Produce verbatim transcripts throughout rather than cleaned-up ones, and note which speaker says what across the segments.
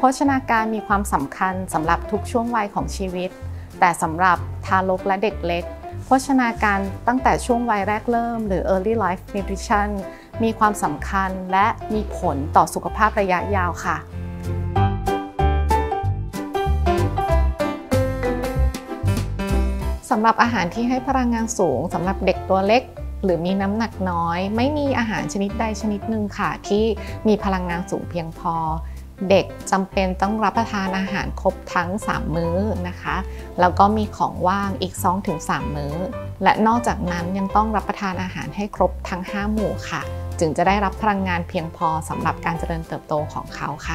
Speaker 1: ภชนาการมีความสำคัญสำหรับทุกช่วงวัยของชีวิตแต่สำหรับทารกและเด็กเล็กโภชนาการตั้งแต่ช่วงวัยแรกเริ่มหรือ early life nutrition มีความสำคัญและมีผลต่อสุขภาพระยะยาวค่ะสำหรับอาหารที่ให้พลังงานสูงสำหรับเด็กตัวเล็กหรือมีน้ำหนักน้อยไม่มีอาหารชนิดใดชนิดหนึ่งค่ะที่มีพลังงานสูงเพียงพอเด็กจำเป็นต้องรับประทานอาหารครบทั้งสามมื้อนะคะแล้วก็มีของว่างอีก สองถึงสาม มื้อและนอกจากนั้นยังต้องรับประทานอาหารให้ครบทั้งห้าหมู่ค่ะจึงจะได้รับพลังงานเพียงพอสำหรับการเจริญเติบโตของเขาค่ะ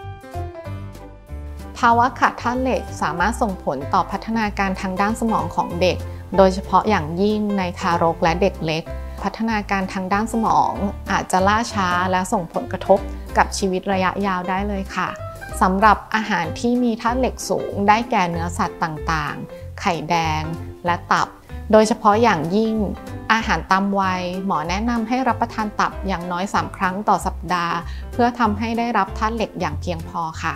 Speaker 1: ภาวะขาดธาตุเหล็กสามารถส่งผลต่อพัฒนาการทางด้านสมองของเด็กโดยเฉพาะอย่างยิ่งในทารกและเด็กเล็กพัฒนาการทางด้านสมองอาจจะล่าช้าและส่งผลกระทบกับชีวิตระยะยาวได้เลยค่ะสำหรับอาหารที่มีธาตุเหล็กสูงได้แก่เนื้อสัตว์ต่างๆไข่แดงและตับโดยเฉพาะอย่างยิ่งอาหารตามวัยหมอแนะนำให้รับประทานตับอย่างน้อยสามครั้งต่อสัปดาห์เพื่อทำให้ได้รับธาตุเหล็กอย่างเพียงพอค่ะ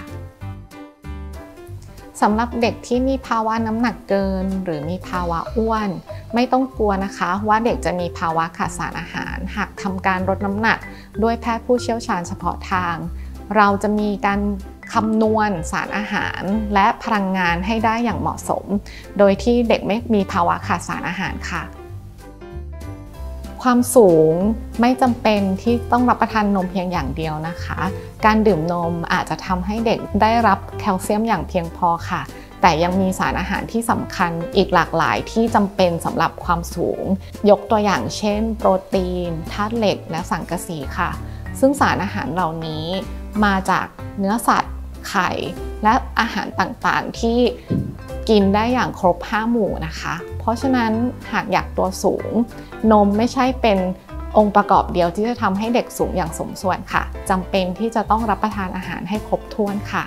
Speaker 1: สำหรับเด็กที่มีภาวะน้ำหนักเกินหรือมีภาวะอ้วนไม่ต้องกลัวนะคะว่าเด็กจะมีภาวะขาดสารอาหารหากทำการลดน้ำหนักด้วยแพทย์ผู้เชี่ยวชาญเฉพาะทางเราจะมีการคำนวณสารอาหารและพลังงานให้ได้อย่างเหมาะสมโดยที่เด็กไม่มีภาวะขาดสารอาหารค่ะความสูงไม่จำเป็นที่ต้องรับประทานนมเพียงอย่างเดียวนะคะการดื่มนมอาจจะทำให้เด็กได้รับแคลเซียมอย่างเพียงพอค่ะแต่ยังมีสารอาหารที่สำคัญอีกหลากหลายที่จำเป็นสำหรับความสูงยกตัวอย่างเช่นโปรตีนธาตุเหล็กและสังกะสีค่ะซึ่งสารอาหารเหล่านี้มาจากเนื้อสัตว์ไข่และอาหารต่างๆที่กินได้อย่างครบห้าหมู่นะคะเพราะฉะนั้นหากอยากตัวสูงนมไม่ใช่เป็นองค์ประกอบเดียวที่จะทำให้เด็กสูงอย่างสมส่วนค่ะจำเป็นที่จะต้องรับประทานอาหารให้ครบถ้วนค่ะ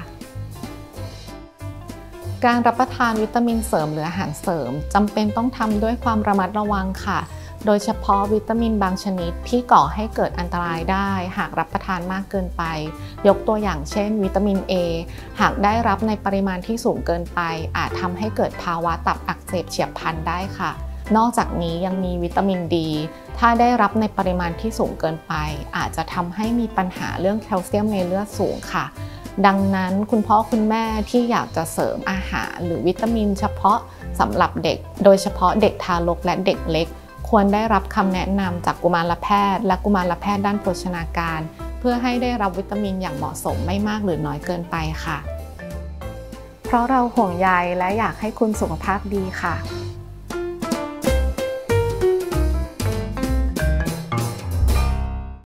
Speaker 1: การรับประทานวิตามินเสริมหรืออาหารเสริมจำเป็นต้องทำด้วยความระมัดระวังค่ะโดยเฉพาะวิตามินบางชนิดที่ก่อให้เกิดอันตรายได้หากรับประทานมากเกินไปยกตัวอย่างเช่นวิตามิน เอ หากได้รับในปริมาณที่สูงเกินไปอาจทำให้เกิดภาวะตับอักเสบเฉียบพลันได้ค่ะนอกจากนี้ยังมีวิตามินดีถ้าได้รับในปริมาณที่สูงเกินไปอาจจะทำให้มีปัญหาเรื่องแคลเซียมในเลือดสูงค่ะดังนั้นคุณพ่อคุณแม่ที่อยากจะเสริมอาหารหรือวิตามินเฉพาะสำหรับเด็กโดยเฉพาะเด็กทารกและเด็กเล็กควรได้รับคำแนะนำจากกุมารแพทย์และกุมารแพทย์ด้านโภชนาการเพื่อให้ได้รับวิตามินอย่างเหมาะสมไม่มากหรือน้อยเกินไปค่ะเพราะเราห่วงใยและอยากให้คุณสุขภาพดีค่ะ